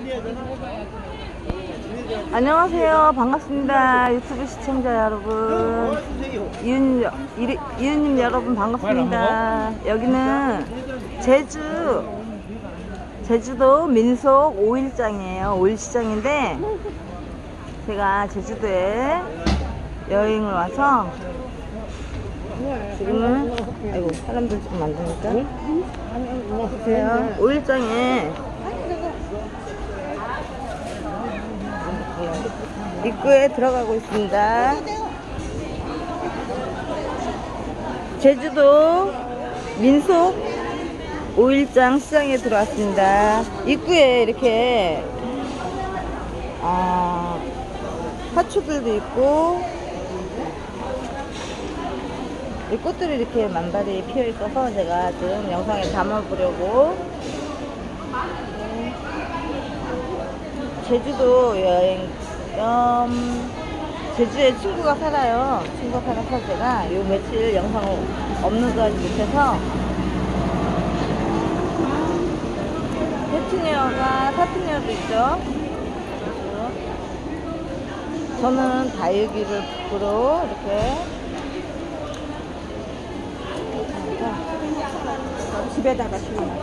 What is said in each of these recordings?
안녕하세요. 반갑습니다. 유튜브 시청자 여러분. 이은님 여러분 반갑습니다. 여기는 제주도 민속 5일장이에요. 5일시장인데 제가 제주도에 여행을 와서 지금은 아이고 사람들 좀 많으니까 보세요. 5일장에 입구에 들어가고 있습니다. 제주도 민속 5일장 시장에 들어왔습니다. 입구에 이렇게 화초들도 있고 이 꽃들이 이렇게 만발히 피어 있어서 제가 좀 영상에 담아보려고 제주도 여행 제주에 친구가 살아요. 친구가 살아서 제가 요 며칠 영상을 업로드하지 못해서 페투니아가 사투니아도 있죠. 저는 다육이를 북으로 이렇게 집에다가 심어놔요.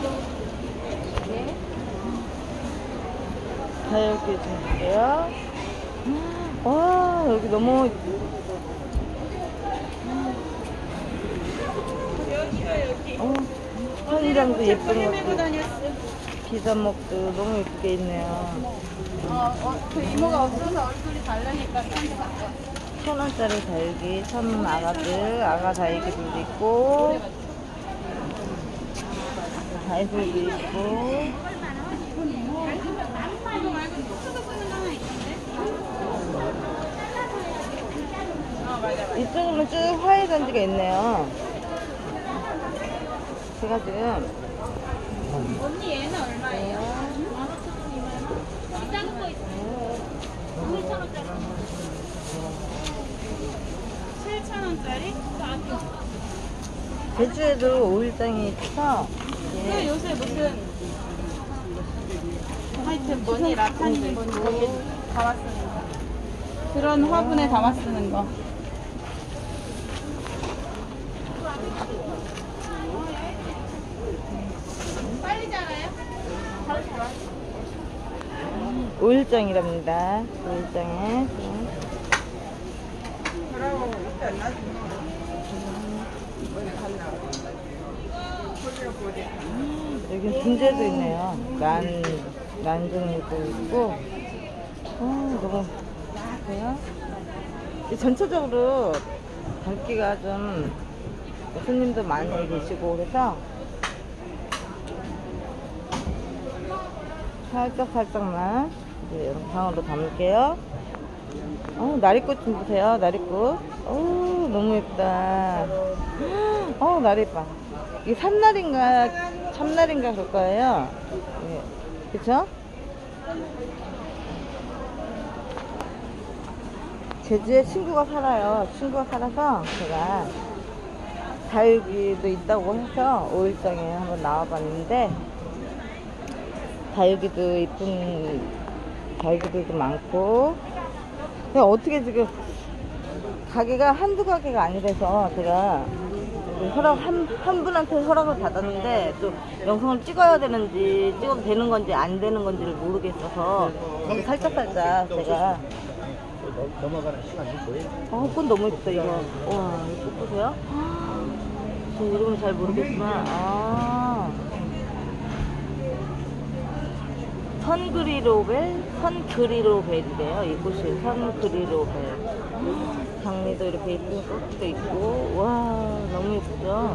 다육이 좀 볼게요. 와, 여기 너무 현장도 예쁜 것도 비단목도 너무 예쁘게 있네요. 그 이모가 없어서 얼굴이 다르니까 1,000원짜리 다육이, 참 아가 다육이들도 있고 다육이도 있고 이쪽으로는 쭉 화훼단지가 있네요. 제가 지금 언니 얘는 얼마예요? 작은 거 있어요. 7,000원짜리? 제주에도 5일장이 있어서 그 요새 무슨 하여튼 뭐니 라탄이 뭐니 거기 담아 쓰는 거 그런 화분에 담아 쓰는 거 빨리 자라요? 잘 자라요? 5일장이랍니다. 5일장에 여기 분재도 있네요. 난종이도 있고 너무 좋아요. 전체적으로 담기가 좀 손님도 많이 계시고 그래서 살짝만 이제 영상으로 담을게요. 나리꽃 좀 보세요. 나리꽃. 너무 예쁘다. 나리 봐. 이게 산날인가 참날인가 그럴 거예요. 예. 그쵸? 제주에 친구가 살아요. 친구가 살아서 제가 다육이도 있다고 해서 5일장에 한번 나와봤는데 다육이도 이쁜 다육이들도 많고 그냥 어떻게 지금 가게가 한두 가게가 아니라서 제가 한 분한테 허락을 받았는데 또 영상을 찍어야 되는지 찍어도 되는 건지 안 되는 건지를 모르겠어서 살짝 제가 넘어가는 시간이 보여요? 꽃 너무 예쁘다 이거. 와, 이거 꽃 보세요? 저 이름은 잘 모르겠지만 선그리로벨이래요. 이 꽃이 선그리로벨. 장미도 이렇게 예쁜 꽃도 있고 와 너무 예쁘죠.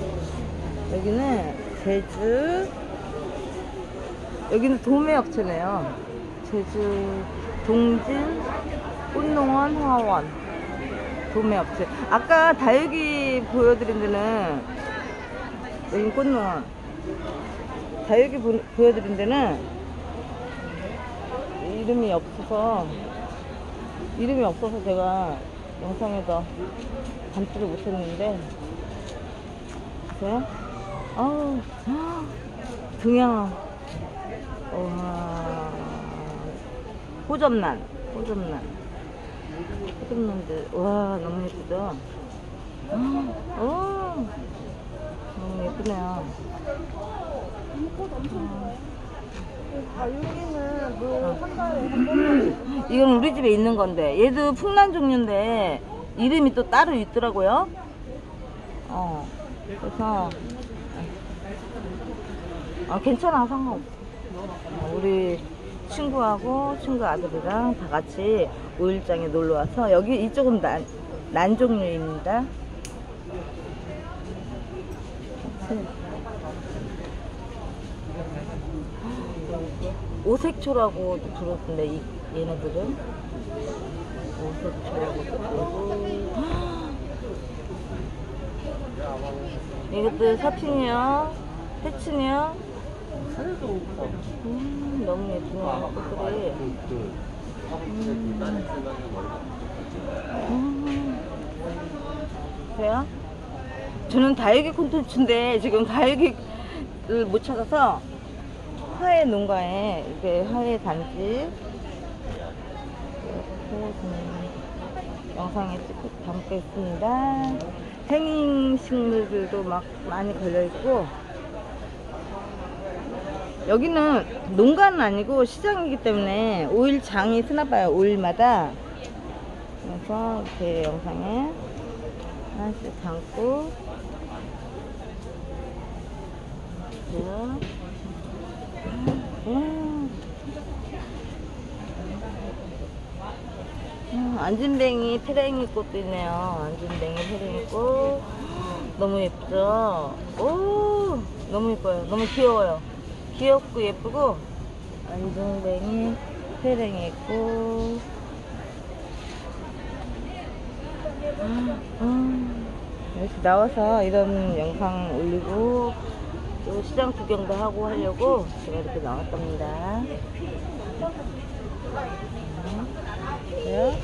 여기는 도매업체네요. 제주 동진 꽃농원 화원 도매업체. 아까 다육이 보여드린 데는 여기 꽃농원 다육이 보여드린 데는 이름이 없어서 제가 영상에서 담지를 못했는데 보세요. 등양 와 호접란들. 와, 너무 예쁘죠? 오, 너무 예쁘네요. 여기는 뭐 한 달에 한 번만. 이건 우리 집에 있는 건데, 얘도 풍란 종류인데 이름이 또 따로 있더라고요. 그래서 괜찮아, 상관없어. 우리 친구하고 친구 아들이랑 다 같이 5일장에 놀러 와서, 여기 이쪽은 난 종류입니다. 오색초라고 들었는데, 얘네들은 오색초라고 들었고, 이것도 사틴이요, 패치니요. 너무 예쁘네, 꽃들이. 그래요? 저는 다육이 콘텐츠인데 지금 다육이를 못 찾아서 화훼 농가에, 이게 화훼 단지 이렇게 영상에 찍고 담고 있습니다. 생인 식물들도 막 많이 걸려 있고, 여기는 농가는 아니고 시장이기 때문에 5일장이 쓰나봐요, 5일마다. 그래서 제 영상에 하나씩 담고, 안진뱅이 페랭이 꽃도 있네요. 안진뱅이 페랭이 꽃 너무 예쁘죠? 오, 너무 예뻐요. 너무 귀여워요. 귀엽고 예쁘고, 안진뱅이 페랭이 꽃. 이렇게 나와서 이런 영상 올리고 또 시장 구경도 하고 하려고 제가 이렇게 나왔답니다. 그래요?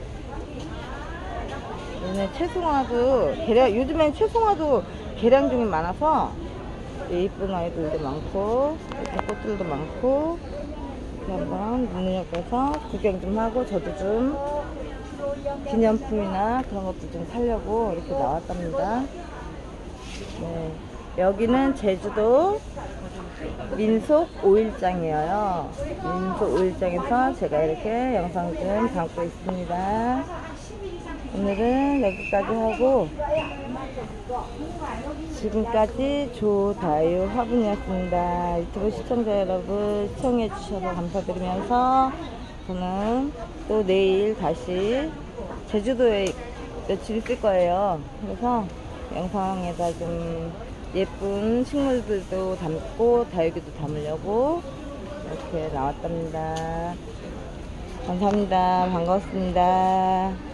얘네 채송화도 요즘엔 채송화도 개량종이 많아서 예쁜 아이들도 많고, 예쁜 꽃들도 많고, 이렇게 한번 눈여겨서 구경 좀 하고, 저도 좀 기념품이나 그런 것도 좀 사려고 이렇게 나왔답니다. 네, 여기는 제주도 민속 5일장이에요. 민속 5일장에서 제가 이렇게 영상 좀 담고 있습니다. 오늘은 여기까지 하고, 지금까지 조다유 화분이었습니다. 유튜브 시청자 여러분 시청해 주셔서 감사드리면서, 저는 또 내일 다시 제주도에 며칠 있을 거예요. 그래서 영상에다 좀 예쁜 식물들도 담고 다육이도 담으려고 이렇게 나왔답니다. 감사합니다. 반갑습니다.